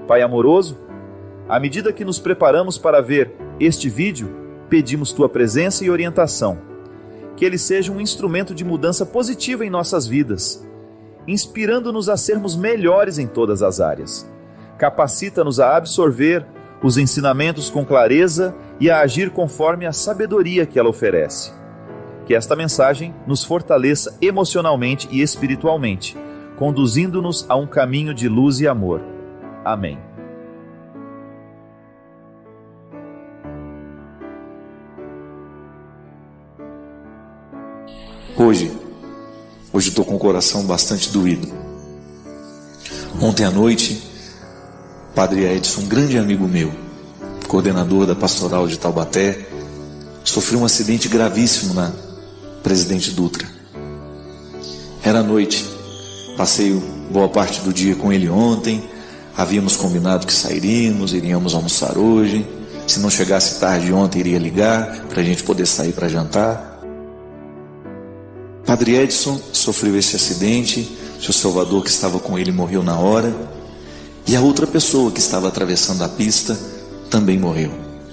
Pai amoroso, à medida que nos preparamos para ver este vídeo, pedimos Tua presença e orientação. Que ele seja um instrumento de mudança positiva em nossas vidas, inspirando-nos a sermos melhores em todas as áreas. Capacita-nos a absorver os ensinamentos com clareza e a agir conforme a sabedoria que ela oferece. Que esta mensagem nos fortaleça emocionalmente e espiritualmente, conduzindo-nos a um caminho de luz e amor. Amém. Hoje eu estou com o coração bastante doído. Ontem à noite, Padre Edson, um grande amigo meu, coordenador da Pastoral de Taubaté, sofreu um acidente gravíssimo na Presidente Dutra. Era noite, passei boa parte do dia com ele ontem, havíamos combinado que sairíamos, iríamos almoçar hoje, se não chegasse tarde ontem iria ligar para a gente poder sair para jantar. Padre Edson sofreu esse acidente, seu Salvador que estava com ele morreu na hora, e a outra pessoa que estava atravessando a pista também morreu.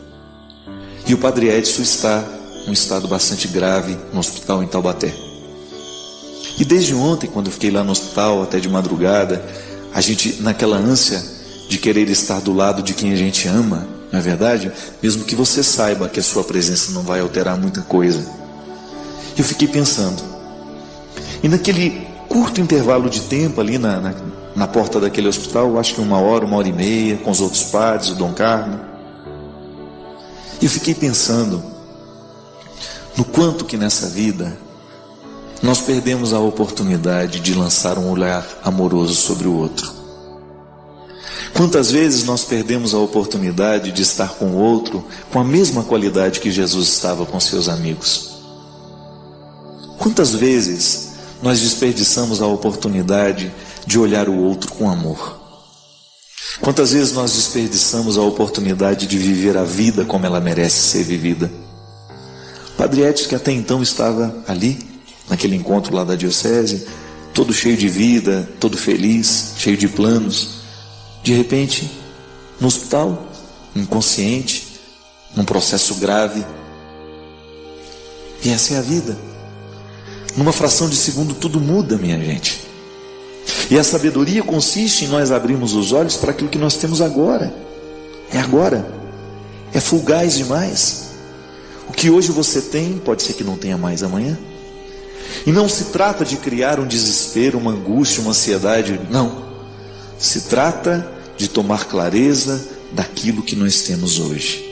E o Padre Edson está em um estado bastante grave no hospital em Taubaté. E desde ontem, quando eu fiquei lá no hospital até de madrugada, a gente naquela ânsia de querer estar do lado de quem a gente ama, não é verdade? Mesmo que você saiba que a sua presença não vai alterar muita coisa. Eu fiquei pensando, e naquele curto intervalo de tempo ali na porta daquele hospital, acho que 1 hora, 1h30, com os outros padres, o Dom Carmo, eu fiquei pensando no quanto que nessa vida nós perdemos a oportunidade de lançar um olhar amoroso sobre o outro. Quantas vezes nós perdemos a oportunidade de estar com o outro com a mesma qualidade que Jesus estava com seus amigos. Quantas vezes nós desperdiçamos a oportunidade de olhar o outro com amor? Quantas vezes nós desperdiçamos a oportunidade de viver a vida como ela merece ser vivida? Padre Edson, que até então estava ali, naquele encontro lá da diocese, todo cheio de vida, todo feliz, cheio de planos, de repente, no hospital, inconsciente, num processo grave. E essa é a vida. Numa fração de segundo tudo muda, minha gente. E a sabedoria consiste em nós abrirmos os olhos para aquilo que nós temos agora. É agora. É fugaz demais. O que hoje você tem, pode ser que não tenha mais amanhã. E não se trata de criar um desespero, uma angústia, uma ansiedade. Não. Se trata de tomar clareza daquilo que nós temos hoje.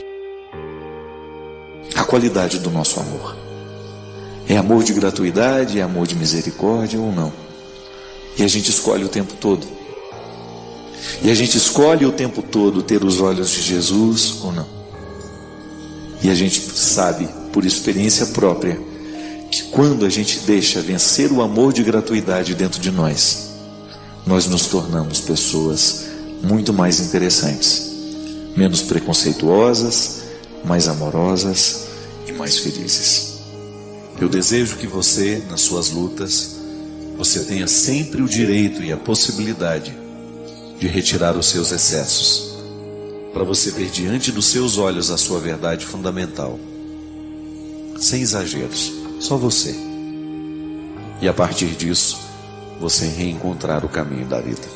A qualidade do nosso amor. É amor de gratuidade, é amor de misericórdia ou não? E a gente escolhe o tempo todo. E a gente escolhe o tempo todo ter os olhos de Jesus ou não? E a gente sabe, por experiência própria, que quando a gente deixa vencer o amor de gratuidade dentro de nós, nós nos tornamos pessoas muito mais interessantes, menos preconceituosas, mais amorosas e mais felizes. Eu desejo que você, nas suas lutas, você tenha sempre o direito e a possibilidade de retirar os seus excessos, para você ver diante dos seus olhos a sua verdade fundamental, sem exageros, só você. E a partir disso, você reencontrar o caminho da vida.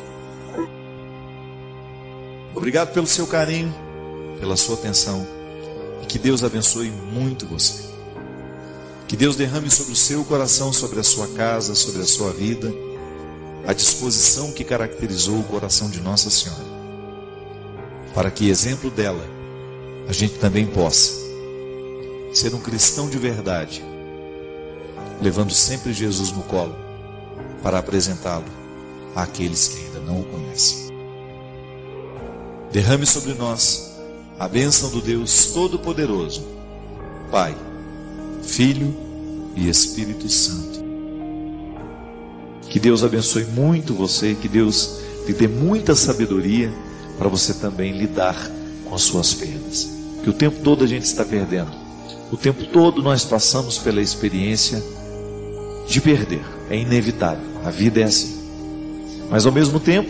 Obrigado pelo seu carinho, pela sua atenção, e que Deus abençoe muito você. Que Deus derrame sobre o seu coração, sobre a sua casa, sobre a sua vida, a disposição que caracterizou o coração de Nossa Senhora, para que, exemplo dela, a gente também possa ser um cristão de verdade, levando sempre Jesus no colo, para apresentá-lo àqueles que ainda não o conhecem. Derrame sobre nós a bênção do Deus Todo-Poderoso, Pai, Filho e Espírito Santo. Que Deus abençoe muito você, que Deus lhe dê muita sabedoria para você também lidar com as suas perdas. Que o tempo todo a gente está perdendo. O tempo todo nós passamos pela experiência de perder. É inevitável, a vida é assim. Mas ao mesmo tempo,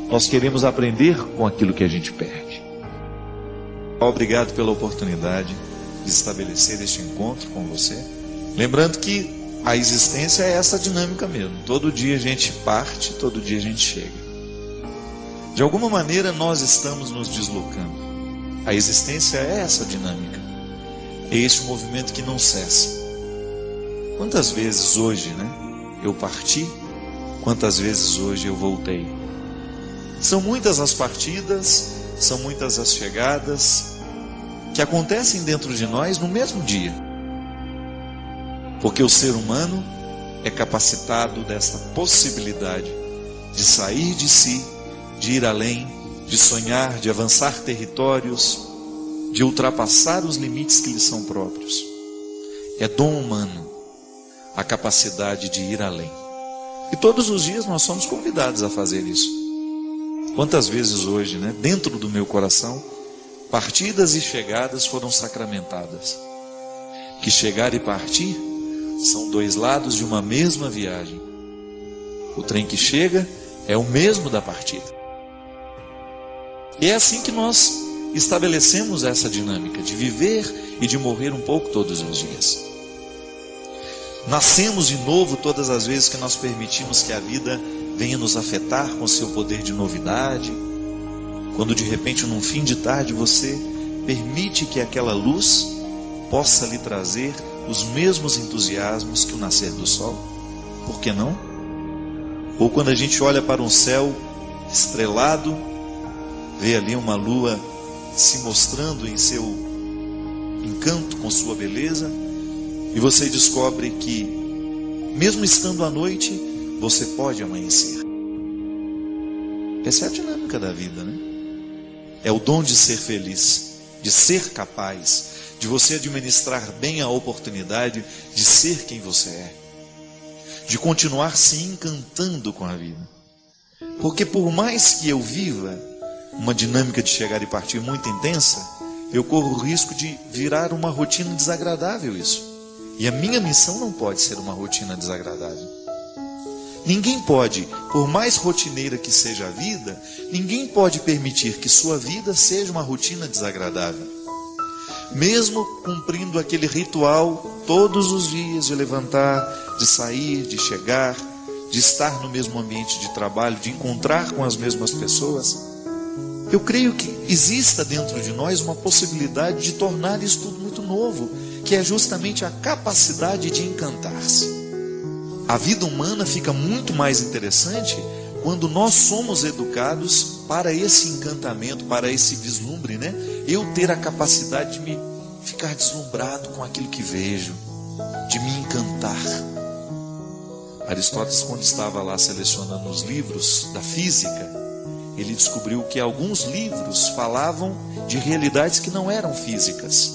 Nós queremos aprender com aquilo que a gente perde. Obrigado pela oportunidade de estabelecer este encontro com você. Lembrando que a existência é essa dinâmica mesmo. Todo dia a gente parte, todo dia a gente chega. De alguma maneira nós estamos nos deslocando. A existência é essa dinâmica. É este movimento que não cessa. Quantas vezes hoje, eu parti? Quantas vezes hoje eu voltei? São muitas as partidas, são muitas as chegadas que acontecem dentro de nós no mesmo dia. Porque o ser humano é capacitado desta possibilidade de sair de si, de ir além, de sonhar, de avançar territórios, de ultrapassar os limites que lhe são próprios. É dom humano a capacidade de ir além. E todos os dias nós somos convidados a fazer isso. Quantas vezes hoje, dentro do meu coração, partidas e chegadas foram sacramentadas. Que chegar e partir são dois lados de uma mesma viagem. O trem que chega é o mesmo da partida. E é assim que nós estabelecemos essa dinâmica de viver e de morrer um pouco todos os dias. Nascemos de novo todas as vezes que nós permitimos que a vida venha nos afetar com seu poder de novidade. Quando de repente, num fim de tarde, você permite que aquela luz possa lhe trazer os mesmos entusiasmos que o nascer do sol. Por que não? Ou quando a gente olha para um céu estrelado, vê ali uma lua se mostrando em seu encanto, com sua beleza, e você descobre que, mesmo estando à noite, você pode amanhecer. Essa é a dinâmica da vida, É o dom de ser feliz, de ser capaz, de você administrar bem a oportunidade de ser quem você é, de continuar se encantando com a vida. Porque por mais que eu viva uma dinâmica de chegar e partir muito intensa, eu corro o risco de virar uma rotina desagradável isso. E a minha missão não pode ser uma rotina desagradável. Ninguém pode, por mais rotineira que seja a vida, ninguém pode permitir que sua vida seja uma rotina desagradável. Mesmo cumprindo aquele ritual todos os dias de levantar, de sair, de chegar, de estar no mesmo ambiente de trabalho, de encontrar com as mesmas pessoas, eu creio que exista dentro de nós uma possibilidade de tornar isso tudo muito novo, que é justamente a capacidade de encantar-se. A vida humana fica muito mais interessante quando nós somos educados para esse encantamento, para esse vislumbre, Eu ter a capacidade de me ficar deslumbrado com aquilo que vejo, de me encantar. Aristóteles, quando estava lá selecionando os livros da física, ele descobriu que alguns livros falavam de realidades que não eram físicas,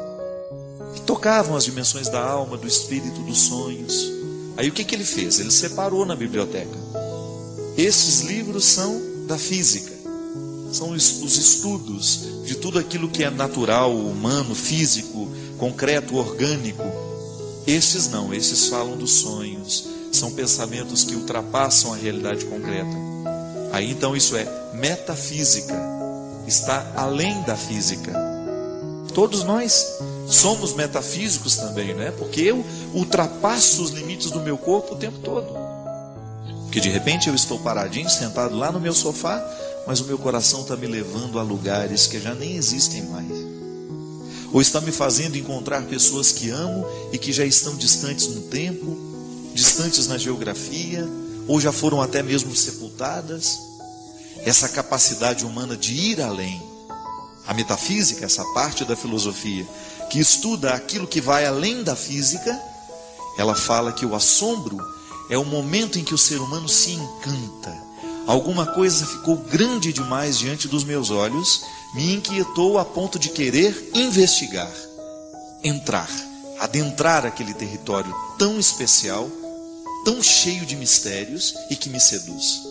que tocavam as dimensões da alma, do espírito, dos sonhos. Aí o que ele fez? Ele separou na biblioteca. Esses livros são da física, são os estudos de tudo aquilo que é natural, humano, físico, concreto, orgânico. Estes não, estes falam dos sonhos, são pensamentos que ultrapassam a realidade concreta. Aí então isso é metafísica, está além da física. Todos nós somos metafísicos também, Porque eu ultrapasso os limites do meu corpo o tempo todo. Porque de repente eu estou paradinho, sentado lá no meu sofá, mas o meu coração está me levando a lugares que já nem existem mais. Ou está me fazendo encontrar pessoas que amo e que já estão distantes no tempo, distantes na geografia, ou já foram até mesmo sepultadas. Essa capacidade humana de ir além. A metafísica, essa parte da filosofia que estuda aquilo que vai além da física, ela fala que o assombro é o momento em que o ser humano se encanta. Alguma coisa ficou grande demais diante dos meus olhos, me inquietou a ponto de querer investigar, entrar, adentrar aquele território tão especial, tão cheio de mistérios e que me seduz.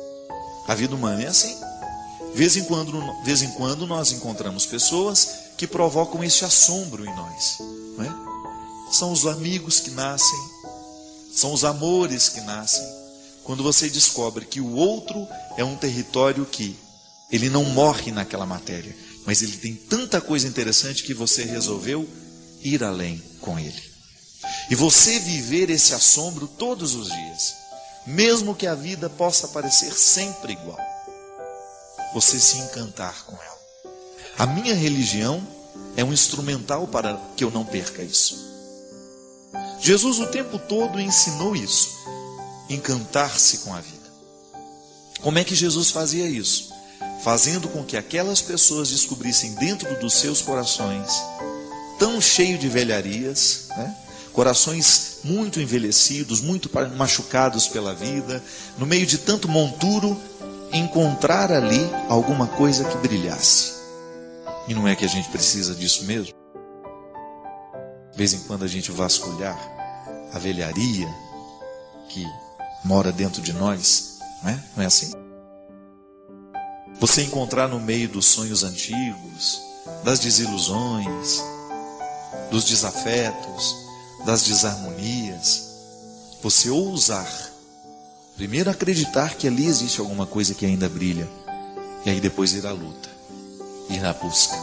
A vida humana é assim. De vez em quando nós encontramos pessoas que provocam esse assombro em nós, São os amigos que nascem, são os amores que nascem, quando você descobre que o outro é um território que ele não morre naquela matéria, mas ele tem tanta coisa interessante que você resolveu ir além com ele. E você viver esse assombro todos os dias, mesmo que a vida possa parecer sempre igual. Você se encantar com ela. A minha religião é um instrumental para que eu não perca isso. Jesus o tempo todo ensinou isso, encantar-se com a vida. Como é que Jesus fazia isso? Fazendo com que aquelas pessoas descobrissem dentro dos seus corações, tão cheio de velharias, né? Corações muito envelhecidos, muito machucados pela vida, no meio de tanto monturo, encontrar ali alguma coisa que brilhasse. E não é que a gente precisa disso mesmo? De vez em quando a gente vasculhar a velharia que mora dentro de nós, né? Não é assim? Você encontrar no meio dos sonhos antigos, das desilusões, dos desafetos, das desarmonias, você ousar primeiro acreditar que ali existe alguma coisa que ainda brilha, e aí depois ir à luta, ir à busca.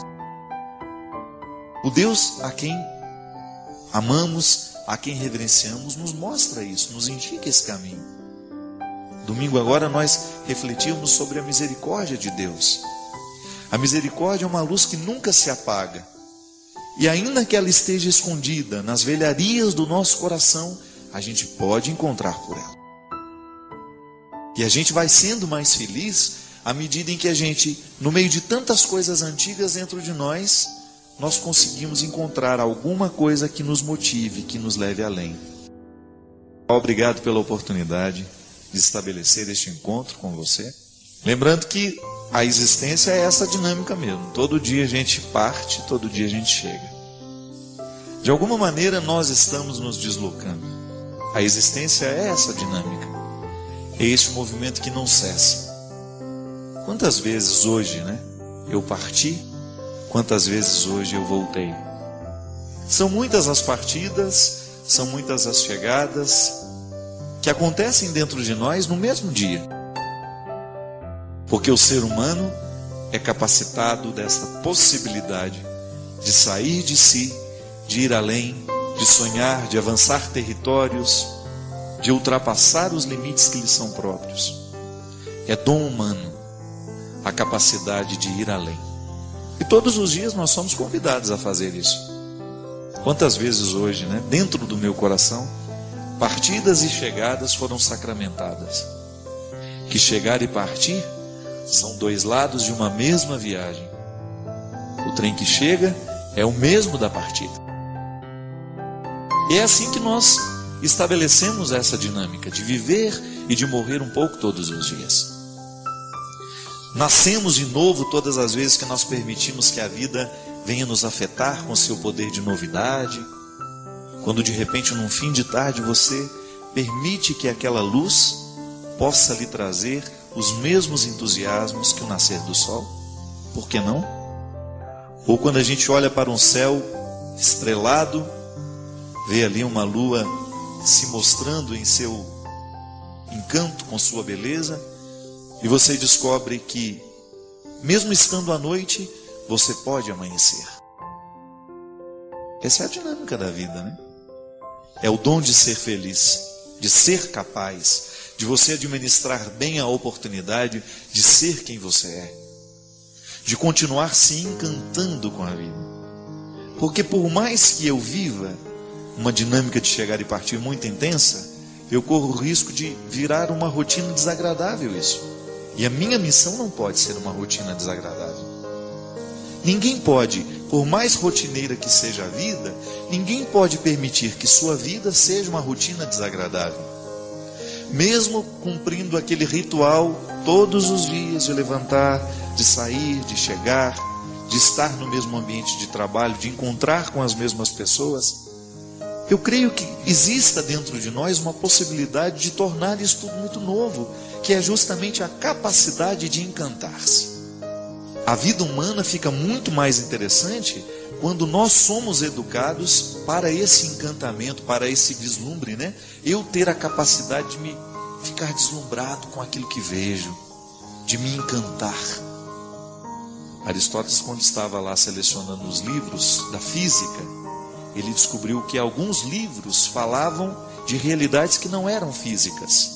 O Deus a quem amamos, a quem reverenciamos, nos mostra isso, nos indica esse caminho. Domingo agora nós refletimos sobre a misericórdia de Deus. A misericórdia é uma luz que nunca se apaga. E ainda que ela esteja escondida nas velharias do nosso coração, a gente pode encontrar por ela. E a gente vai sendo mais feliz à medida em que a gente, no meio de tantas coisas antigas dentro de nós, nós conseguimos encontrar alguma coisa que nos motive, que nos leve além. Obrigado pela oportunidade de estabelecer este encontro com você. Lembrando que a existência é essa dinâmica mesmo. Todo dia a gente parte, todo dia a gente chega. De alguma maneira nós estamos nos deslocando. A existência é essa dinâmica. É este movimento que não cessa. Quantas vezes hoje, eu parti? Quantas vezes hoje eu voltei? São muitas as partidas, são muitas as chegadas que acontecem dentro de nós no mesmo dia. Porque o ser humano é capacitado desta possibilidade de sair de si, de ir além, de sonhar, de avançar territórios, de ultrapassar os limites que lhe são próprios. É dom humano a capacidade de ir além. E todos os dias nós somos convidados a fazer isso. Quantas vezes hoje, dentro do meu coração, partidas e chegadas foram sacramentadas. Que chegar e partir são dois lados de uma mesma viagem. O trem que chega é o mesmo da partida. E é assim que nós estabelecemos essa dinâmica de viver e de morrer um pouco todos os dias. Nascemos de novo todas as vezes que nós permitimos que a vida venha nos afetar com seu poder de novidade. Quando de repente, num fim de tarde, você permite que aquela luz possa lhe trazer os mesmos entusiasmos que o nascer do sol. Por que não? Ou quando a gente olha para um céu estrelado, vê ali uma lua se mostrando em seu encanto, com sua beleza, e você descobre que, mesmo estando à noite, você pode amanhecer. Essa é a dinâmica da vida, É o dom de ser feliz, de ser capaz, de você administrar bem a oportunidade de ser quem você é, de continuar se encantando com a vida. Porque por mais que eu viva uma dinâmica de chegar e partir muito intensa, eu corro o risco de virar uma rotina desagradável isso. E a minha missão não pode ser uma rotina desagradável. Ninguém pode, por mais rotineira que seja a vida, ninguém pode permitir que sua vida seja uma rotina desagradável. Mesmo cumprindo aquele ritual todos os dias de levantar, de sair, de chegar, de estar no mesmo ambiente de trabalho, de encontrar com as mesmas pessoas, eu creio que exista dentro de nós uma possibilidade de tornar isso tudo muito novo, que é justamente a capacidade de encantar-se. A vida humana fica muito mais interessante quando nós somos educados para esse encantamento, para esse vislumbre, Eu ter a capacidade de me ficar deslumbrado com aquilo que vejo, de me encantar. Aristóteles, quando estava lá selecionando os livros da física, ele descobriu que alguns livros falavam de realidades que não eram físicas,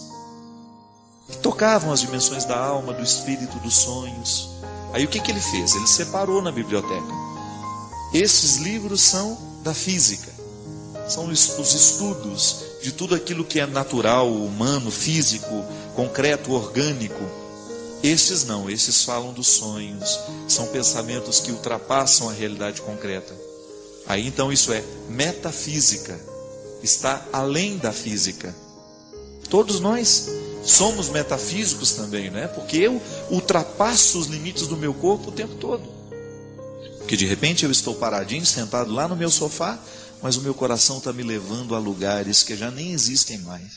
que tocavam as dimensões da alma, do espírito, dos sonhos. Aí o que ele fez? Ele separou na biblioteca. Esses livros são da física, são os estudos de tudo aquilo que é natural, humano, físico, concreto, orgânico. Estes não, estes falam dos sonhos, são pensamentos que ultrapassam a realidade concreta. Aí então isso é metafísica, está além da física. Todos nós somos metafísicos também, né? Porque eu ultrapasso os limites do meu corpo o tempo todo. Porque de repente eu estou paradinho, sentado lá no meu sofá, mas o meu coração está me levando a lugares que já nem existem mais.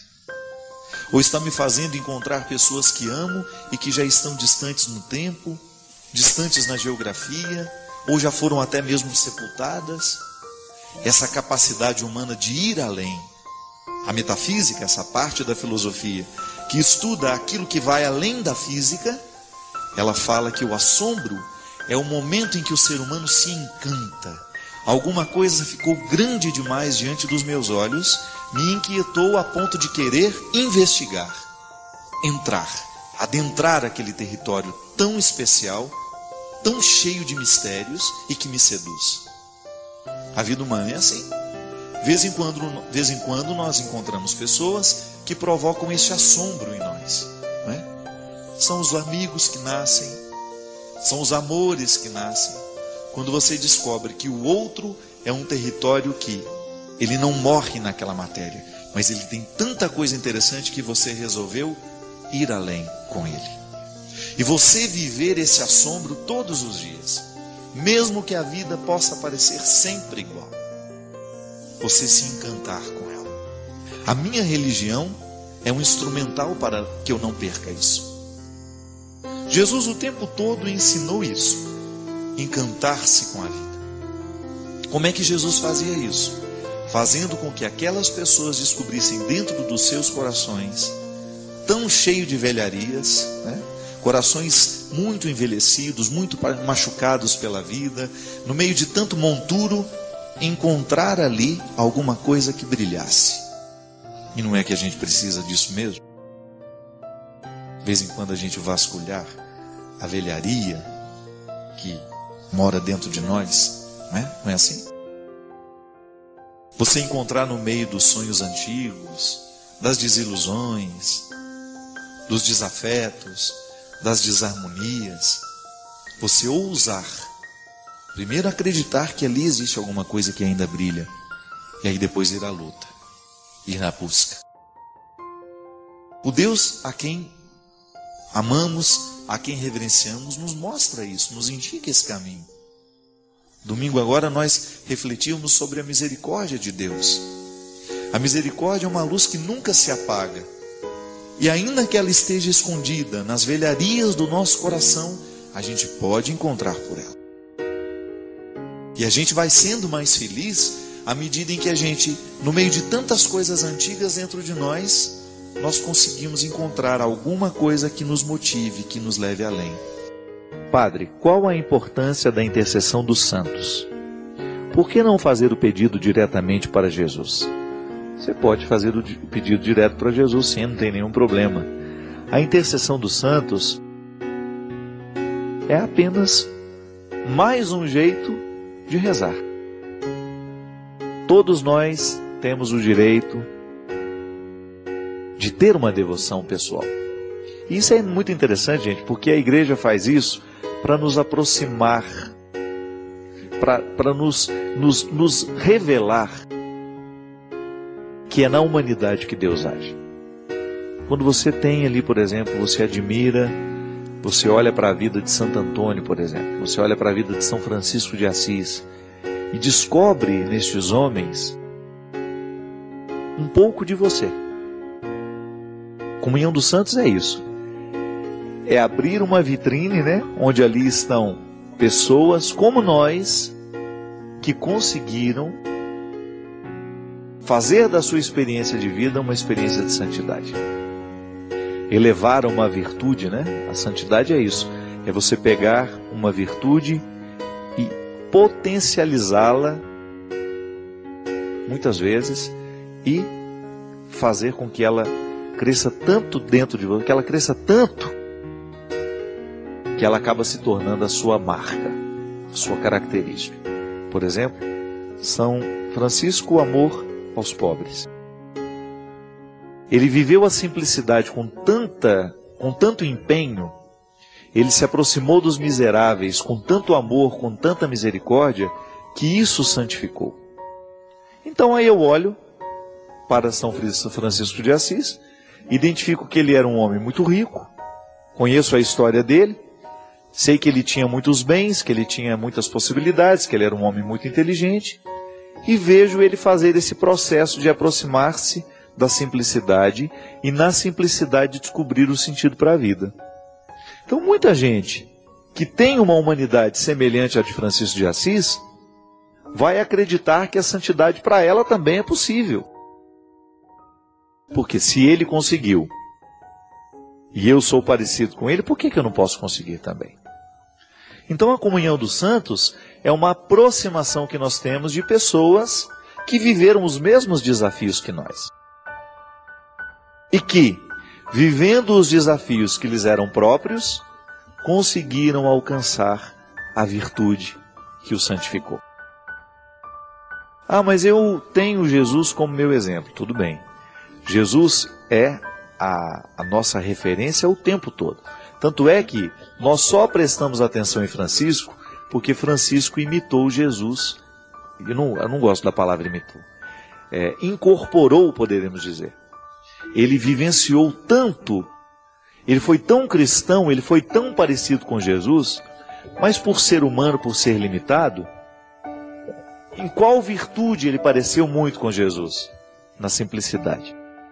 Ou está me fazendo encontrar pessoas que amo e que já estão distantes no tempo, distantes na geografia, ou já foram até mesmo sepultadas. Essa capacidade humana de ir além. A metafísica, essa parte da filosofia que estuda aquilo que vai além da física, ela fala que o assombro é o momento em que o ser humano se encanta. Alguma coisa ficou grande demais diante dos meus olhos, me inquietou a ponto de querer investigar, entrar, adentrar aquele território tão especial, tão cheio de mistérios e que me seduz. A vida humana é assim. De vez em quando nós encontramos pessoas que provocam esse assombro em nós, não é? São os amigos que nascem, são os amores que nascem, quando você descobre que o outro é um território que ele não morre naquela matéria, mas ele tem tanta coisa interessante que você resolveu ir além com ele. E você viver esse assombro todos os dias, mesmo que a vida possa parecer sempre igual, você se encantar com ela. A minha religião é um instrumental para que eu não perca isso. Jesus o tempo todo ensinou isso, encantar-se com a vida. Como é que Jesus fazia isso? Fazendo com que aquelas pessoas descobrissem dentro dos seus corações, tão cheio de velharias, né? Corações muito envelhecidos, muito machucados pela vida, no meio de tanto monturo, encontrar ali alguma coisa que brilhasse. E não é que a gente precisa disso mesmo? De vez em quando a gente vasculhar a velharia que mora dentro de nós, não é assim? Você encontrar no meio dos sonhos antigos, das desilusões, dos desafetos, das desarmonias, você ousar primeiro acreditar que ali existe alguma coisa que ainda brilha, e aí depois ir à luta, ir na busca. O Deus a quem amamos, a quem reverenciamos, nos mostra isso, nos indica esse caminho. Domingo agora nós refletimos sobre a misericórdia de Deus. A misericórdia é uma luz que nunca se apaga, e ainda que ela esteja escondida nas velharias do nosso coração, a gente pode encontrar por ela. E a gente vai sendo mais feliz à medida em que a gente, no meio de tantas coisas antigas dentro de nós, nós conseguimos encontrar alguma coisa que nos motive, que nos leve além. Padre, qual a importância da intercessão dos santos? Por que não fazer o pedido diretamente para Jesus? Você pode fazer o pedido direto para Jesus, sim, não tem nenhum problema. A intercessão dos santos é apenas mais um jeito de rezar. Todos nós temos o direito de ter uma devoção pessoal. E isso é muito interessante, gente, porque a igreja faz isso para nos aproximar, para nos revelar que é na humanidade que Deus age. Quando você tem ali, por exemplo, você admira, você olha para a vida de Santo Antônio, por exemplo, você olha para a vida de São Francisco de Assis e descobre nestes homens um pouco de você. Comunhão dos Santos é isso. É abrir uma vitrine, onde ali estão pessoas como nós que conseguiram fazer da sua experiência de vida uma experiência de santidade. elevar a uma virtude, né? A santidade é isso, é você pegar uma virtude e potencializá-la muitas vezes e fazer com que ela cresça tanto dentro de você, que ela cresça tanto que ela acaba se tornando a sua marca, a sua característica. Por exemplo, São Francisco, o amor aos pobres. Ele viveu a simplicidade com tanto empenho, ele se aproximou dos miseráveis com tanto amor, com tanta misericórdia, que isso santificou. Então aí eu olho para São Francisco de Assis, identifico que ele era um homem muito rico, conheço a história dele, sei que ele tinha muitos bens, que ele tinha muitas possibilidades, que ele era um homem muito inteligente, e vejo ele fazer esse processo de aproximar-se da simplicidade e na simplicidade descobrir o sentido para a vida. Então muita gente que tem uma humanidade semelhante à de Francisco de Assis vai acreditar que a santidade para ela também é possível. Porque se ele conseguiu e eu sou parecido com ele, por que eu não posso conseguir também? Então a comunhão dos santos é uma aproximação que nós temos de pessoas que viveram os mesmos desafios que nós. E que, vivendo os desafios que lhes eram próprios, conseguiram alcançar a virtude que os santificou. Ah, mas eu tenho Jesus como meu exemplo. Tudo bem. Jesus é a nossa referência o tempo todo. Tanto é que nós só prestamos atenção em Francisco porque Francisco imitou Jesus. Eu não gosto da palavra imitou. Incorporou, poderíamos dizer. Ele vivenciou tanto, ele foi tão cristão, ele foi tão parecido com Jesus, mas por ser humano, por ser limitado, em qual virtude ele pareceu muito com Jesus? Na simplicidade.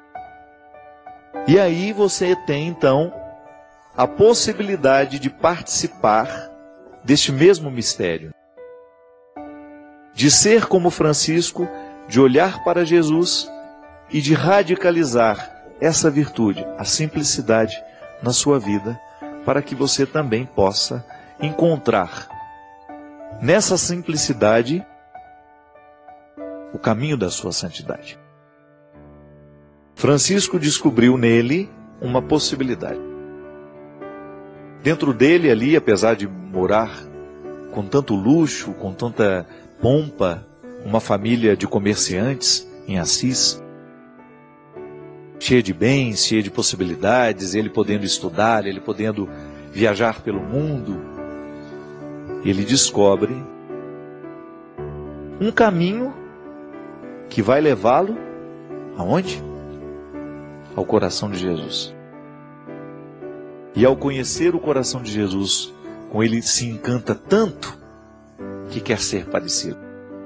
E aí você tem então a possibilidade de participar deste mesmo mistério. De ser como Francisco, de olhar para Jesus e de radicalizar essa virtude, a simplicidade, na sua vida, para que você também possa encontrar nessa simplicidade o caminho da sua santidade. Francisco descobriu nele uma possibilidade. Dentro dele ali, apesar de morar com tanto luxo, com tanta pompa, uma família de comerciantes em Assis, cheia de bens, cheia de possibilidades, ele podendo estudar, ele podendo viajar pelo mundo, ele descobre um caminho que vai levá-lo aonde? Ao coração de Jesus. E ao conhecer o coração de Jesus, com ele se encanta tanto que quer ser parecido.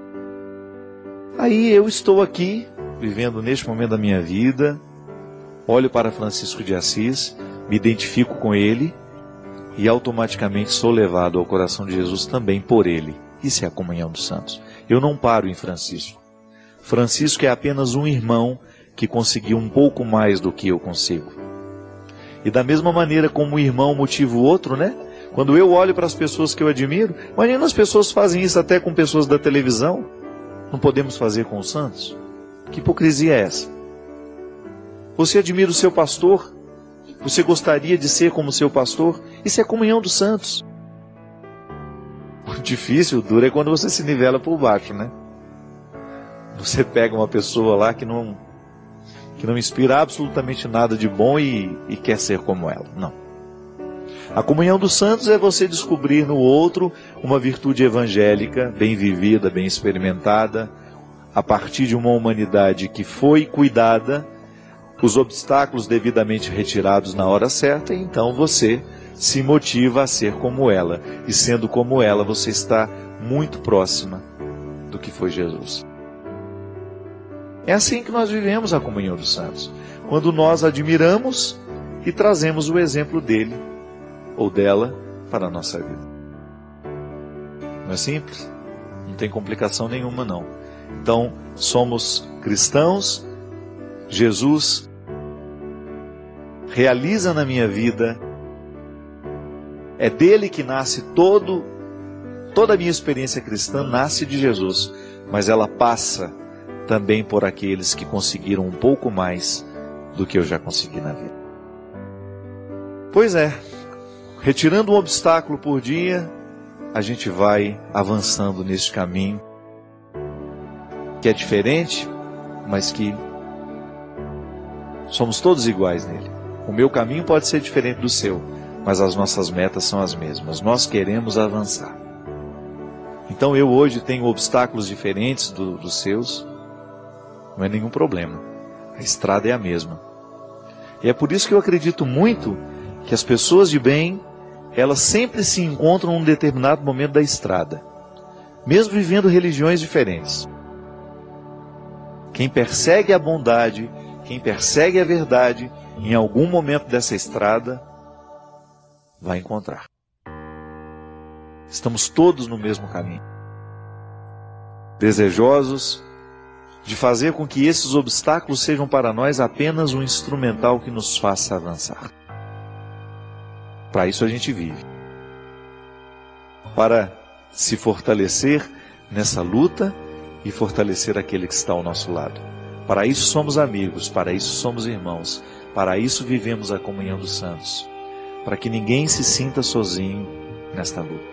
Aí eu estou aqui, vivendo neste momento da minha vida, olho para Francisco de Assis, me identifico com ele e automaticamente sou levado ao coração de Jesus também por ele. Isso é a comunhão dos santos. Eu não paro em Francisco. Francisco é apenas um irmão que conseguiu um pouco mais do que eu consigo. E da mesma maneira como um irmão motiva o outro, né? Quando eu olho para as pessoas que eu admiro, imagina as pessoas fazem isso até com pessoas da televisão. Não podemos fazer com os santos? Que hipocrisia é essa? Você admira o seu pastor? Você gostaria de ser como o seu pastor? Isso é comunhão dos santos. O difícil, o duro é quando você se nivela por baixo, né? Você pega uma pessoa lá que não inspira absolutamente nada de bom e quer ser como ela. Não. A comunhão dos santos é você descobrir no outro uma virtude evangélica, bem vivida, bem experimentada, a partir de uma humanidade que foi cuidada, os obstáculos devidamente retirados na hora certa, e então você se motiva a ser como ela. E sendo como ela, você está muito próxima do que foi Jesus. É assim que nós vivemos a comunhão dos santos. Quando nós admiramos e trazemos o exemplo dele ou dela para a nossa vida. Não é simples? Não tem complicação nenhuma, não. Então, somos cristãos, Jesus realiza na minha vida. É dele que nasce toda a minha experiência cristã nasce de Jesus, mas ela passa também por aqueles que conseguiram um pouco mais do que eu já consegui na vida. Pois é, retirando um obstáculo por dia, a gente vai avançando neste caminho, que é diferente, mas que somos todos iguais nele. O meu caminho pode ser diferente do seu, mas as nossas metas são as mesmas. Nós queremos avançar. Então eu hoje tenho obstáculos diferentes dos seus, não é nenhum problema. A estrada é a mesma. E é por isso que eu acredito muito que as pessoas de bem, elas sempre se encontram num determinado momento da estrada, mesmo vivendo religiões diferentes. Quem persegue a bondade, quem persegue a verdade, em algum momento dessa estrada, vai encontrar. Estamos todos no mesmo caminho, desejosos de fazer com que esses obstáculos sejam para nós apenas um instrumental que nos faça avançar. Para isso a gente vive. Para se fortalecer nessa luta e fortalecer aquele que está ao nosso lado. Para isso somos amigos, para isso somos irmãos, para isso vivemos a comunhão dos santos. Para que ninguém se sinta sozinho nesta luta.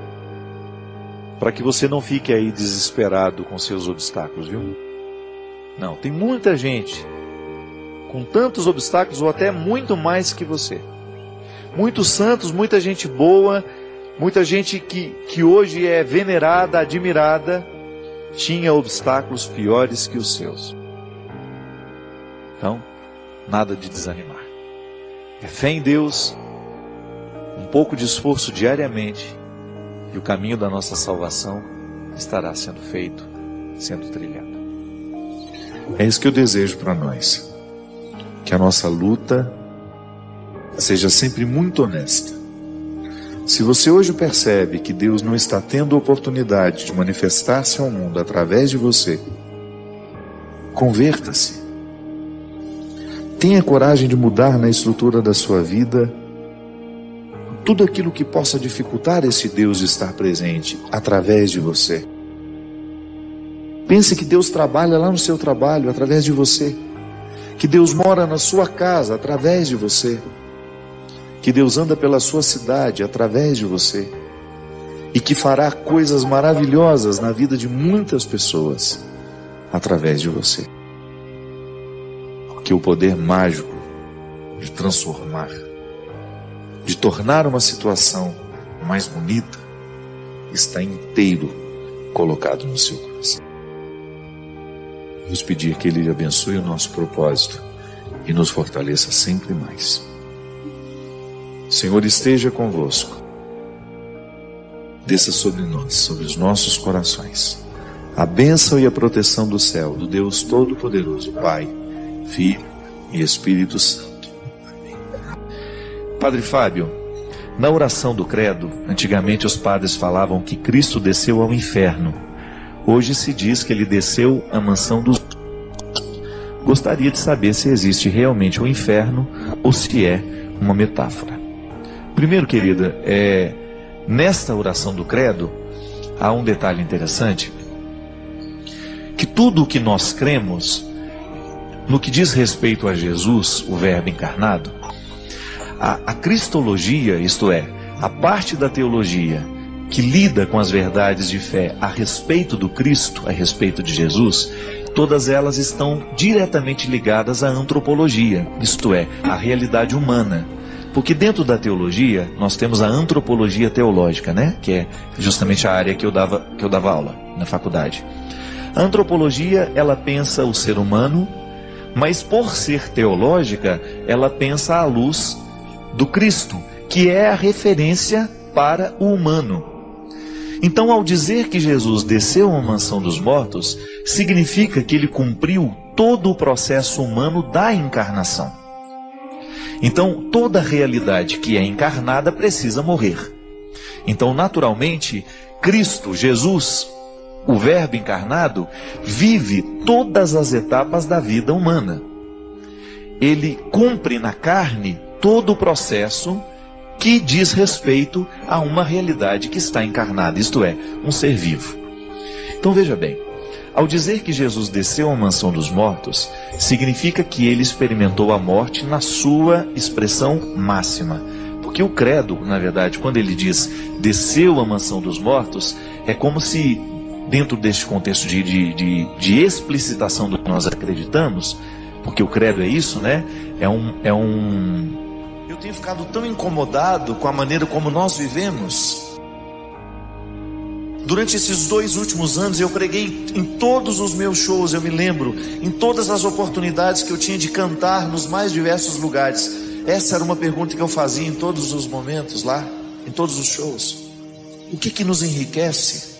Para que você não fique aí desesperado com seus obstáculos, viu? Não, tem muita gente com tantos obstáculos ou até muito mais que você. Muitos santos, muita gente boa, muita gente que hoje é venerada, admirada, tinha obstáculos piores que os seus. Então, nada de desanimar. É fé em Deus, um pouco de esforço diariamente, e o caminho da nossa salvação estará sendo feito, sendo trilhado. É isso que eu desejo para nós. Que a nossa luta seja sempre muito honesta. Se você hoje percebe que Deus não está tendo oportunidade de manifestar-se ao mundo através de você, converta-se. Tenha coragem de mudar na estrutura da sua vida tudo aquilo que possa dificultar esse Deus de estar presente através de você. Pense que Deus trabalha lá no seu trabalho através de você, que Deus mora na sua casa através de você, que Deus anda pela sua cidade através de você e que fará coisas maravilhosas na vida de muitas pessoas através de você. Porque o poder mágico de transformar, de tornar uma situação mais bonita, está inteiro colocado no seu coração. Vamos pedir que Ele abençoe o nosso propósito e nos fortaleça sempre mais. O Senhor esteja convosco. Desça sobre nós, sobre os nossos corações, a bênção e a proteção do céu, do Deus Todo-Poderoso, Pai, Filho e Espírito Santo. Amém. Padre Fábio, na oração do credo, antigamente os padres falavam que Cristo desceu ao inferno. Hoje se diz que ele desceu à mansão dos... Gostaria de saber se existe realmente um inferno ou se é uma metáfora. Primeiro, querida, nesta oração do credo, há um detalhe interessante, que tudo o que nós cremos, no que diz respeito a Jesus, o Verbo encarnado, a cristologia, isto é, a parte da teologia que lida com as verdades de fé a respeito do Cristo, a respeito de Jesus, todas elas estão diretamente ligadas à antropologia, isto é, à realidade humana. Porque dentro da teologia, nós temos a antropologia teológica, né? Que é justamente a área que eu dava aula na faculdade. A antropologia, ela pensa o ser humano, mas por ser teológica, ela pensa à luz do Cristo, que é a referência para o humano. Então, ao dizer que Jesus desceu à mansão dos mortos, significa que ele cumpriu todo o processo humano da encarnação. Então, toda realidade que é encarnada precisa morrer. Então, naturalmente, Cristo, Jesus, o Verbo encarnado, vive todas as etapas da vida humana. ele cumpre na carne todo o processo que diz respeito a uma realidade que está encarnada, isto é, um ser vivo. Então veja bem, ao dizer que Jesus desceu à mansão dos mortos, significa que ele experimentou a morte na sua expressão máxima. Porque o credo, na verdade, quando ele diz desceu à mansão dos mortos, é como se, dentro deste contexto de explicitação do que nós acreditamos, porque o credo é isso, né? Eu tenho ficado tão incomodado com a maneira como nós vivemos. Durante esses 2 últimos anos eu preguei em todos os meus shows, eu me lembro, em todas as oportunidades que eu tinha de cantar nos mais diversos lugares. Essa era uma pergunta que eu fazia em todos os momentos lá, em todos os shows. O que nos enriquece?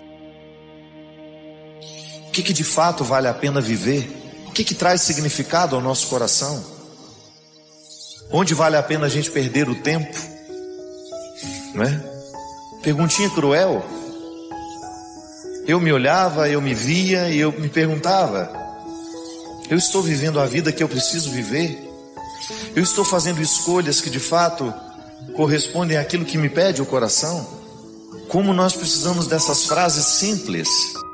O que de fato vale a pena viver? O que traz significado ao nosso coração? Onde vale a pena a gente perder o tempo? Não é? Perguntinha cruel. Eu me olhava, eu me via e eu me perguntava: eu estou vivendo a vida que eu preciso viver? Eu estou fazendo escolhas que de fato correspondem àquilo que me pede o coração? Como nós precisamos dessas frases simples.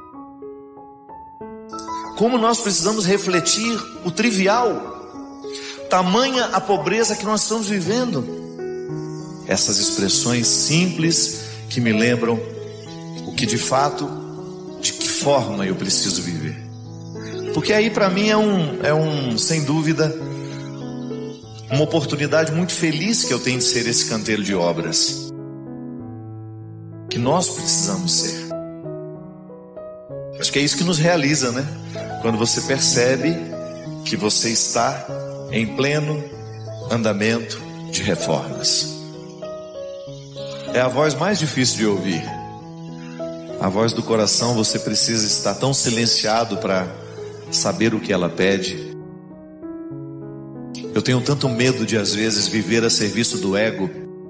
Como nós precisamos refletir o trivial. Tamanha a pobreza que nós estamos vivendo. Essas expressões simples que me lembram o que de fato, de que forma eu preciso viver. Porque aí para mim sem dúvida, uma oportunidade muito feliz que eu tenho de ser esse canteiro de obras que nós precisamos ser. Acho que é isso que nos realiza, né? Quando você percebe que você está em pleno andamento de reformas. É a voz mais difícil de ouvir. A voz do coração, você precisa estar tão silenciado para saber o que ela pede. Eu tenho tanto medo de às vezes viver a serviço do ego.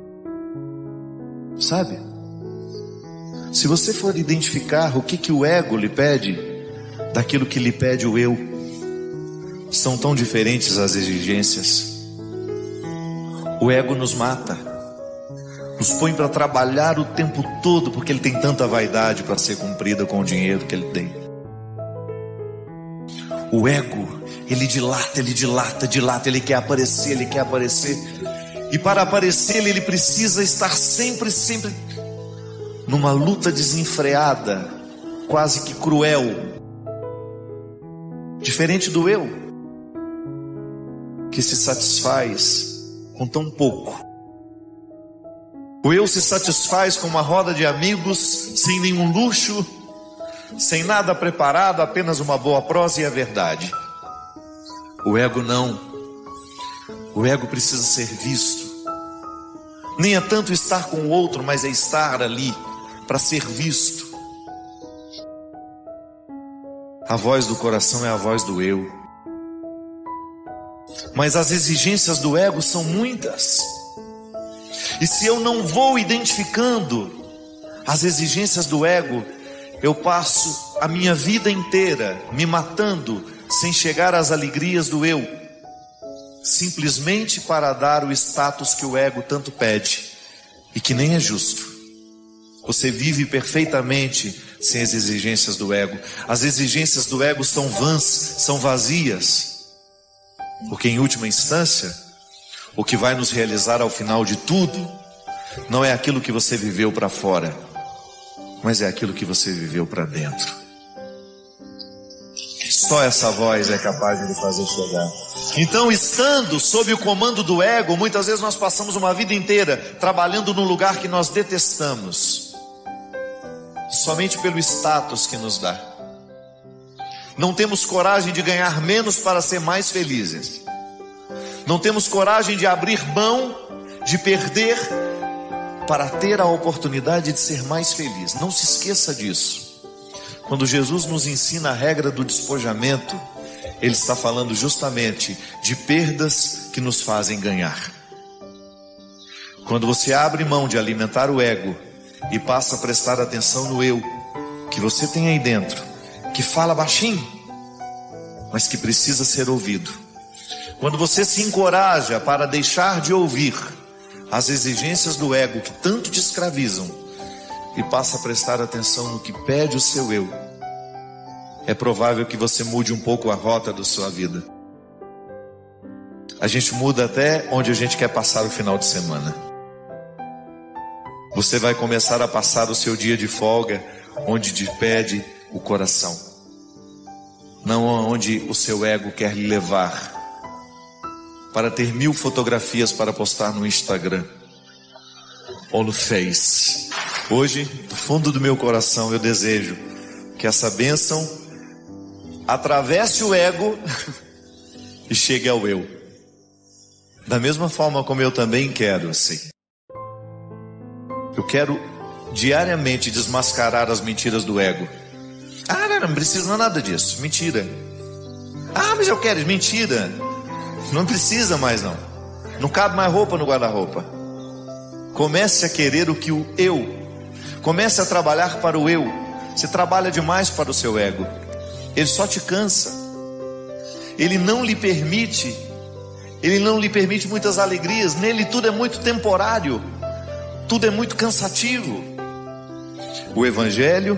Sabe? Se você for identificar o que o ego lhe pede, daquilo que lhe pede o eu, são tão diferentes as exigências. O ego nos mata, nos põe para trabalhar o tempo todo, porque ele tem tanta vaidade para ser cumprida com o dinheiro que ele tem. O ego, ele dilata, ele quer aparecer, e para aparecer ele precisa estar sempre numa luta desenfreada, quase que cruel, diferente do eu, que se satisfaz com tão pouco. O eu se satisfaz com uma roda de amigos, sem nenhum luxo, sem nada preparado, apenas uma boa prosa e a verdade. O ego não. O ego precisa ser visto. Nem é tanto estar com o outro, mas é estar ali para ser visto. A voz do coração é a voz do eu. Mas as exigências do ego são muitas. E se eu não vou identificando as exigências do ego, eu passo a minha vida inteira me matando sem chegar às alegrias do eu, simplesmente para dar o status que o ego tanto pede e que nem é justo. Você vive perfeitamente sem as exigências do ego. As exigências do ego são vãs, são vazias, porque em última instância, o que vai nos realizar ao final de tudo não é aquilo que você viveu para fora, mas é aquilo que você viveu para dentro. Só essa voz é capaz de lhe fazer chegar. Então, estando sob o comando do ego, muitas vezes nós passamos uma vida inteira trabalhando num lugar que nós detestamos, somente pelo status que nos dá. Não temos coragem de ganhar menos para ser mais felizes. Não temos coragem de abrir mão, de perder, para ter a oportunidade de ser mais feliz. Não se esqueça disso. Quando Jesus nos ensina a regra do despojamento, Ele está falando justamente de perdas que nos fazem ganhar. Quando você abre mão de alimentar o ego e passa a prestar atenção no eu que você tem aí dentro, que fala baixinho, mas que precisa ser ouvido. quando você se encoraja para deixar de ouvir as exigências do ego que tanto te escravizam e passa a prestar atenção no que pede o seu eu, é provável que você mude um pouco a rota da sua vida. A gente muda até onde a gente quer passar o final de semana. Você vai começar a passar o seu dia de folga onde te pede o coração, não onde o seu ego quer lhe levar, para ter 1000 fotografias para postar no Instagram ou no Face. Hoje, do fundo do meu coração, eu desejo que essa bênção atravesse o ego e chegue ao eu. Da mesma forma como eu também quero, assim. Eu quero diariamente desmascarar as mentiras do ego. Não precisa nada disso, mentira. Mas eu quero, mentira. Não precisa mais não. Não cabe mais roupa no guarda-roupa. Comece a querer o que o eu. Comece a trabalhar para o eu. Você trabalha demais para o seu ego. Ele só te cansa. Ele não lhe permite muitas alegrias. Nele tudo é muito temporário. Tudo é muito cansativo. O Evangelho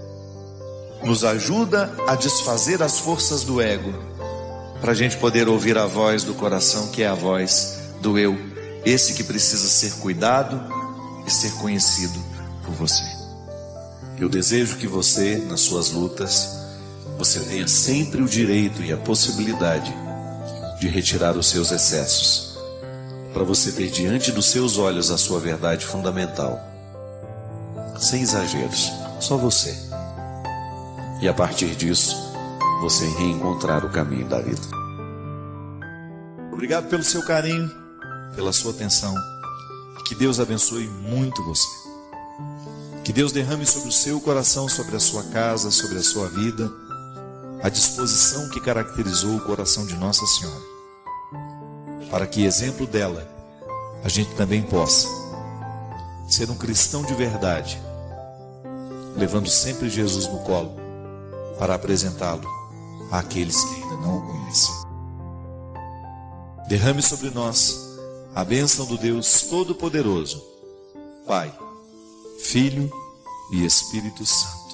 nos ajuda a desfazer as forças do ego, para a gente poder ouvir a voz do coração, que é a voz do eu, esse que precisa ser cuidado e ser conhecido por você. Eu desejo que você, nas suas lutas, você tenha sempre o direito e a possibilidade de retirar os seus excessos, para você ter diante dos seus olhos a sua verdade fundamental, sem exageros, só você. E a partir disso, você reencontrar o caminho da vida. Obrigado pelo seu carinho, pela sua atenção. Que Deus abençoe muito você. Que Deus derrame sobre o seu coração, sobre a sua casa, sobre a sua vida, a disposição que caracterizou o coração de Nossa Senhora, para que, exemplo dela, a gente também possa ser um cristão de verdade, levando sempre Jesus no colo, para apresentá-lo àqueles que ainda não o conhecem. Derrame sobre nós a bênção do Deus Todo-Poderoso, Pai, Filho e Espírito Santo.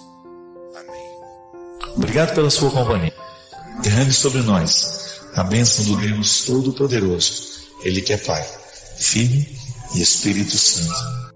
Amém. Obrigado pela sua companhia. Derrame sobre nós a bênção do Deus Todo-Poderoso, Ele que é Pai, Filho e Espírito Santo.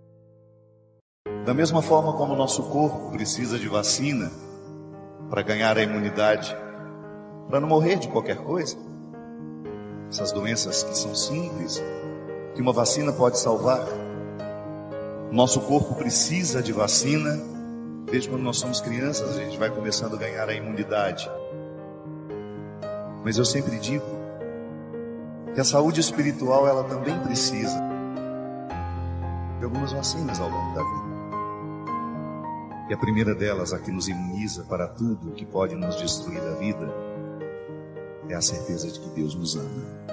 Da mesma forma como o nosso corpo precisa de vacina para ganhar a imunidade, para não morrer de qualquer coisa, essas doenças que são simples, que uma vacina pode salvar, nosso corpo precisa de vacina. Desde quando nós somos crianças, a gente vai começando a ganhar a imunidade. Mas eu sempre digo que a saúde espiritual, ela também precisa de algumas vacinas ao longo da vida. E a primeira delas, a que nos imuniza para tudo que pode nos destruir da vida, é a certeza de que Deus nos ama.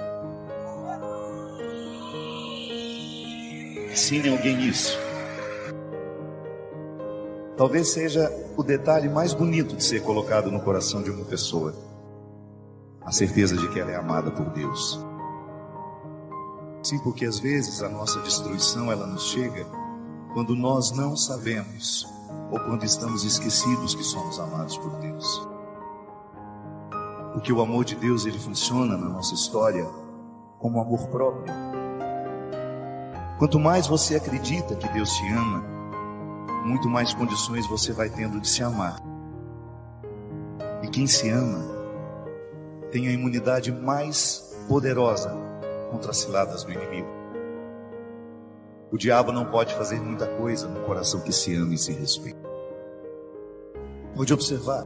Ensine alguém isso. Talvez seja o detalhe mais bonito de ser colocado no coração de uma pessoa: a certeza de que ela é amada por Deus. Sim, porque às vezes a nossa destruição, ela nos chega quando nós não sabemos, ou quando estamos esquecidos que somos amados por Deus. Porque o amor de Deus, ele funciona na nossa história como amor próprio. Quanto mais você acredita que Deus te ama, muito mais condições você vai tendo de se amar. E quem se ama tem a imunidade mais poderosa contra as ciladas do inimigo. O diabo não pode fazer muita coisa no coração que se ama e se respeita. Pode observar.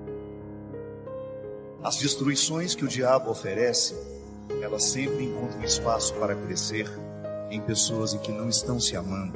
As destruições que o diabo oferece, elas sempre encontram espaço para crescer em pessoas em que não estão se amando,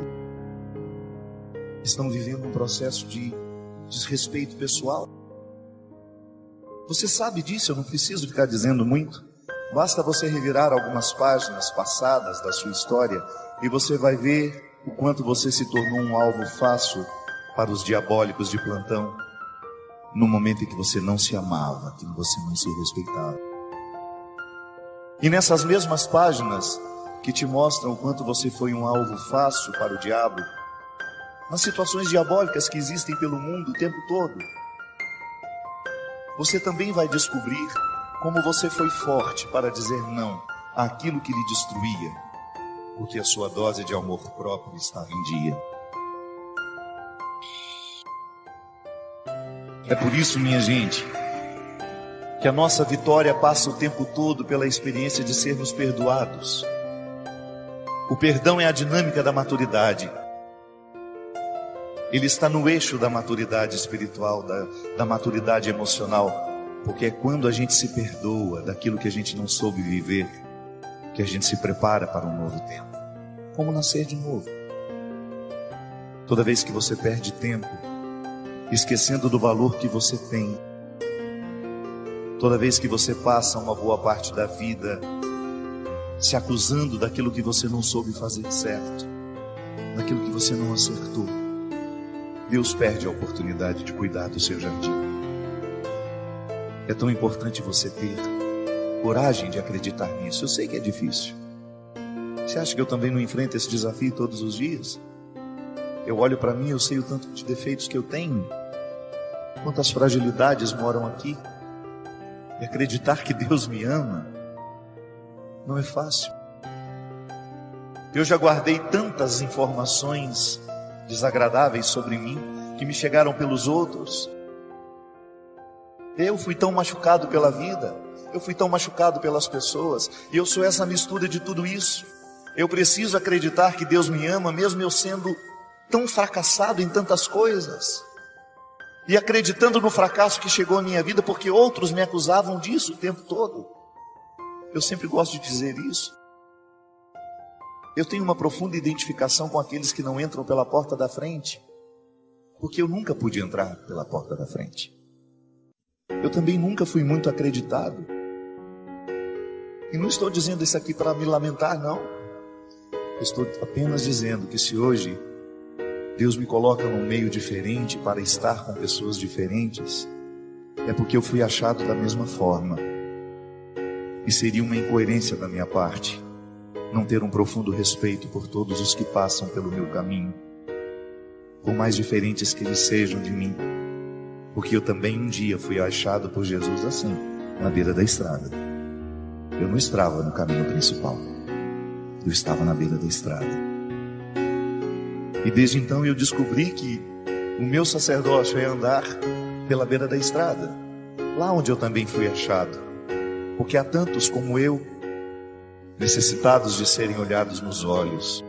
estão vivendo um processo de desrespeito pessoal. Você sabe disso, eu não preciso ficar dizendo muito. Basta você revirar algumas páginas passadas da sua história e você vai ver o quanto você se tornou um alvo fácil para os diabólicos de plantão, no momento em que você não se amava, que você não se respeitava. E nessas mesmas páginas que te mostram o quanto você foi um alvo fácil para o diabo, nas situações diabólicas que existem pelo mundo o tempo todo, você também vai descobrir como você foi forte para dizer não àquilo que lhe destruía, porque a sua dose de amor próprio estava em dia. É por isso, minha gente, que a nossa vitória passa o tempo todo pela experiência de sermos perdoados. O perdão é a dinâmica da maturidade. Ele está no eixo da maturidade espiritual, da maturidade emocional, porque é quando a gente se perdoa daquilo que a gente não soube viver, que a gente se prepara para um novo tempo. Como nascer de novo. Toda vez que você perde tempo, esquecendo do valor que você tem, toda vez que você passa uma boa parte da vida se acusando daquilo que você não soube fazer certo, daquilo que você não acertou, Deus perde a oportunidade de cuidar do seu jardim. É tão importante você ter coragem de acreditar nisso. Eu sei que é difícil. Você acha que eu também não enfrento esse desafio todos os dias? Eu olho para mim, eu sei o tanto de defeitos que eu tenho, quantas fragilidades moram aqui. E acreditar que Deus me ama não é fácil. Eu já guardei tantas informações desagradáveis sobre mim que me chegaram pelos outros. Eu fui tão machucado pela vida, eu fui tão machucado pelas pessoas, e eu sou essa mistura de tudo isso. Eu preciso acreditar que Deus me ama, mesmo eu sendo tão fracassado em tantas coisas, e acreditando no fracasso que chegou à minha vida, porque outros me acusavam disso o tempo todo. Eu sempre gosto de dizer isso. Eu tenho uma profunda identificação com aqueles que não entram pela porta da frente, porque eu nunca pude entrar pela porta da frente. Eu também nunca fui muito acreditado. E não estou dizendo isso aqui para me lamentar, não. Eu estou apenas dizendo que se hoje Deus me coloca num meio diferente para estar com pessoas diferentes, é porque eu fui achado da mesma forma. E seria uma incoerência da minha parte não ter um profundo respeito por todos os que passam pelo meu caminho, por mais diferentes que eles sejam de mim, porque eu também um dia fui achado por Jesus assim, na beira da estrada. Eu não estava no caminho principal, eu estava na beira da estrada. E desde então eu descobri que o meu sacerdócio é andar pela beira da estrada, lá onde eu também fui achado, porque há tantos como eu, necessitados de serem olhados nos olhos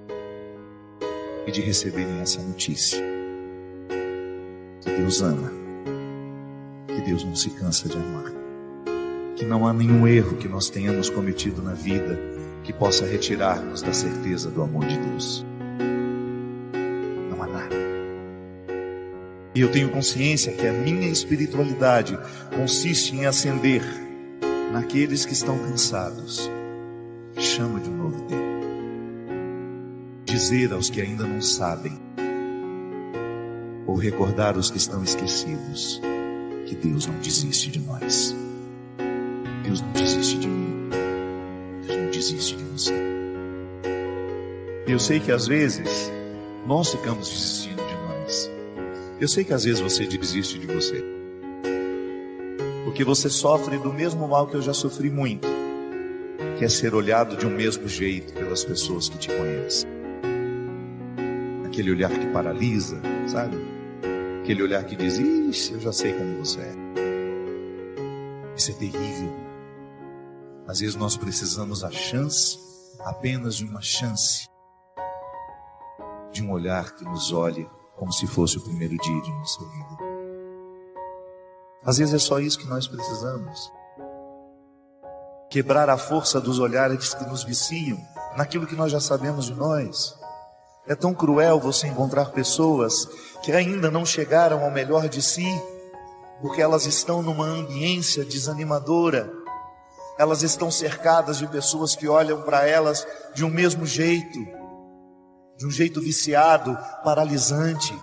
e de receberem essa notícia: que Deus ama, que Deus não se cansa de amar, que não há nenhum erro que nós tenhamos cometido na vida que possa retirar-nos da certeza do amor de Deus. Não há nada. E eu tenho consciência que a minha espiritualidade consiste em acender naqueles que estão cansados chama de um novo tempo. Dizer aos que ainda não sabem, ou recordar os que estão esquecidos, que Deus não desiste de nós. Deus não desiste de mim. Deus não desiste de você. Eu sei que às vezes nós ficamos desistindo de nós. Eu sei que às vezes você desiste de você, porque você sofre do mesmo mal que eu já sofri muito, que é ser olhado de um mesmo jeito pelas pessoas que te conhecem. Aquele olhar que paralisa, sabe? Aquele olhar que diz: ixi, eu já sei como você é. Isso é terrível. Às vezes nós precisamos a chance, apenas de uma chance, de um olhar que nos olhe como se fosse o primeiro dia de nossa vida. Às vezes é só isso que nós precisamos. Quebrar a força dos olhares que nos viciam naquilo que nós já sabemos de nós. É tão cruel você encontrar pessoas que ainda não chegaram ao melhor de si, porque elas estão numa ambiência desanimadora. Elas estão cercadas de pessoas que olham para elas de um mesmo jeito, de um jeito viciado, paralisante.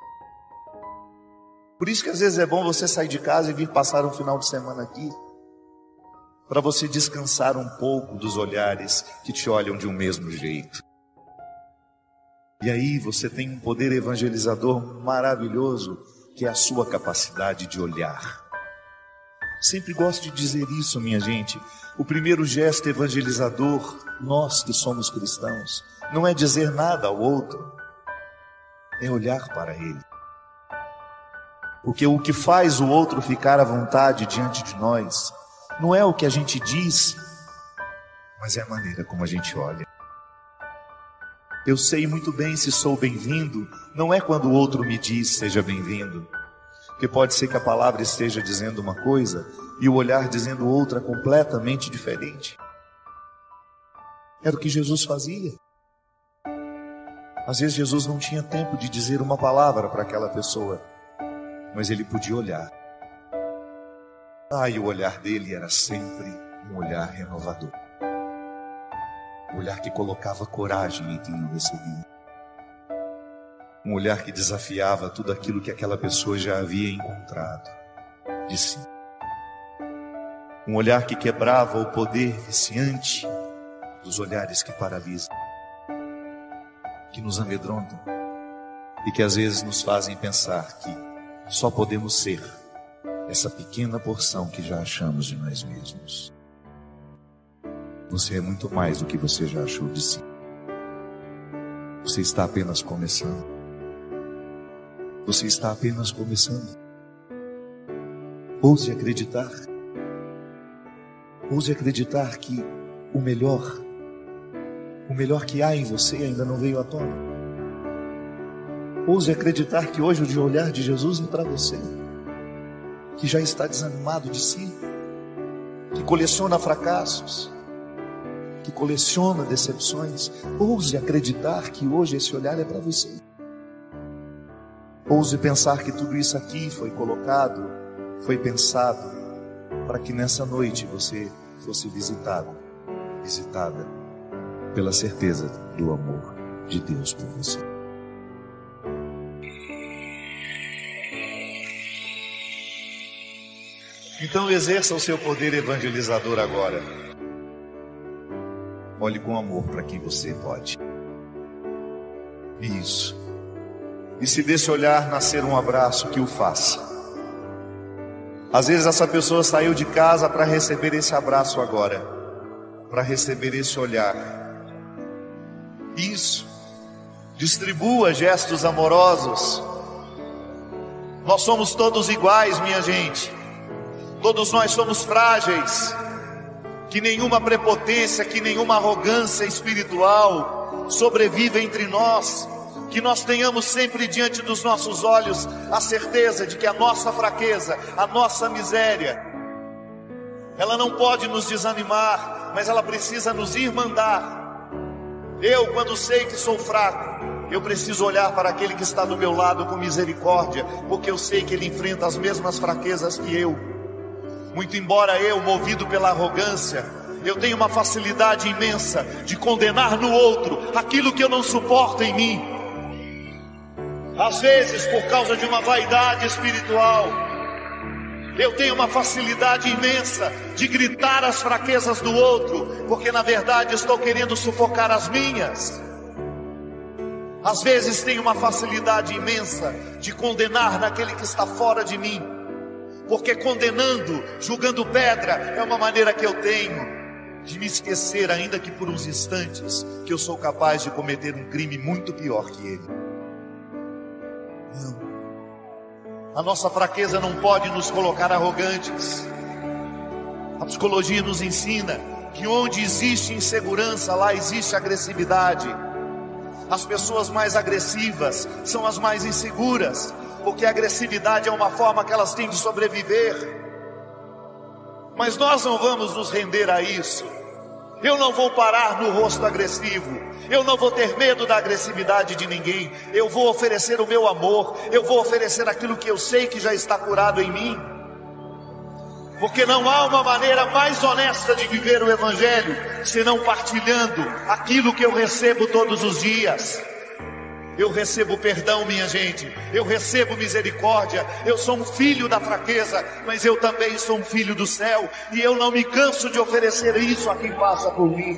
Por isso que às vezes é bom você sair de casa e vir passar um final de semana aqui. para você descansar um pouco dos olhares que te olham de um mesmo jeito. E aí você tem um poder evangelizador maravilhoso, que é a sua capacidade de olhar. Sempre gosto de dizer isso, minha gente. O primeiro gesto evangelizador, nós que somos cristãos, não é dizer nada ao outro, é olhar para ele. Porque o que faz o outro ficar à vontade diante de nós não é o que a gente diz, mas é a maneira como a gente olha. Eu sei muito bem se sou bem-vindo, não é quando o outro me diz seja bem-vindo, porque pode ser que a palavra esteja dizendo uma coisa e o olhar dizendo outra completamente diferente. Era o que Jesus fazia. Às vezes Jesus não tinha tempo de dizer uma palavra para aquela pessoa, mas ele podia olhar. E o olhar dele era sempre um olhar renovador. Um olhar que colocava coragem em quem o recebia. Um olhar que desafiava tudo aquilo que aquela pessoa já havia encontrado de si. Um olhar que quebrava o poder viciante dos olhares que paralisam, que nos amedrontam e que às vezes nos fazem pensar que só podemos ser essa pequena porção que já achamos de nós mesmos. Você é muito mais do que você já achou de si. Você está apenas começando. Você está apenas começando. Ouse acreditar. Ouse acreditar que o melhor que há em você ainda não veio à tona. Ouse acreditar que hoje o olhar de Jesus é para você, que já está desanimado de si, que coleciona fracassos, que coleciona decepções. Ouse acreditar que hoje esse olhar é para você. Ouse pensar que tudo isso aqui foi colocado, foi pensado, para que nessa noite você fosse visitada pela certeza do amor de Deus por você. Então exerça o seu poder evangelizador agora. Olhe com amor para quem você pode. Isso. E se desse olhar nascer um abraço, que o faça. Às vezes essa pessoa saiu de casa para receber esse abraço agora, para receber esse olhar. Isso. Distribua gestos amorosos. Nós somos todos iguais, minha gente. Todos nós somos frágeis. Que nenhuma prepotência, que nenhuma arrogância espiritual sobreviva entre nós. Que nós tenhamos sempre diante dos nossos olhos a certeza de que a nossa fraqueza, a nossa miséria, ela não pode nos desanimar, mas ela precisa nos irmandar. Eu, quando sei que sou fraco, eu preciso olhar para aquele que está do meu lado com misericórdia, porque eu sei que ele enfrenta as mesmas fraquezas que eu. Muito embora eu, movido pela arrogância, eu tenho uma facilidade imensa de condenar no outro aquilo que eu não suporto em mim. Às vezes, por causa de uma vaidade espiritual, eu tenho uma facilidade imensa de gritar as fraquezas do outro, porque na verdade estou querendo sufocar as minhas. Às vezes tenho uma facilidade imensa de condenar naquele que está fora de mim, porque condenando, julgando pedra, é uma maneira que eu tenho de me esquecer, ainda que por uns instantes, que eu sou capaz de cometer um crime muito pior que ele. Não. A nossa fraqueza não pode nos colocar arrogantes. A psicologia nos ensina que onde existe insegurança, lá existe agressividade. As pessoas mais agressivas são as mais inseguras, porque a agressividade é uma forma que elas têm de sobreviver. Mas nós não vamos nos render a isso. Eu não vou parar no rosto agressivo. Eu não vou ter medo da agressividade de ninguém. Eu vou oferecer o meu amor. Eu vou oferecer aquilo que eu sei que já está curado em mim. Porque não há uma maneira mais honesta de viver o Evangelho senão partilhando aquilo que eu recebo todos os dias. Eu recebo perdão, minha gente. Eu recebo misericórdia. Eu sou um filho da fraqueza, mas eu também sou um filho do céu. E eu não me canso de oferecer isso a quem passa por mim.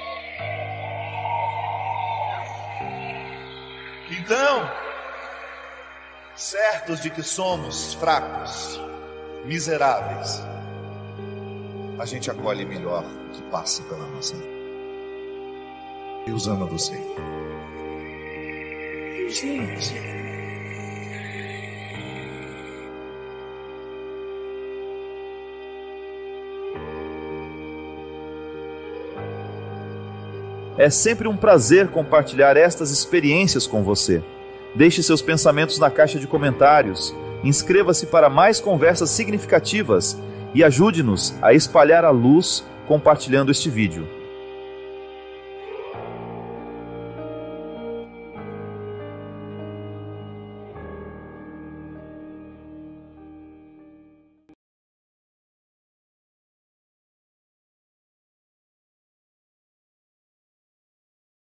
Então, certos de que somos fracos, miseráveis, a gente acolhe melhor o que passa pela nossa vida. Deus ama você. Deus ama você. É sempre um prazer compartilhar estas experiências com você. Deixe seus pensamentos na caixa de comentários, inscreva-se para mais conversas significativas e ajude-nos a espalhar a luz compartilhando este vídeo.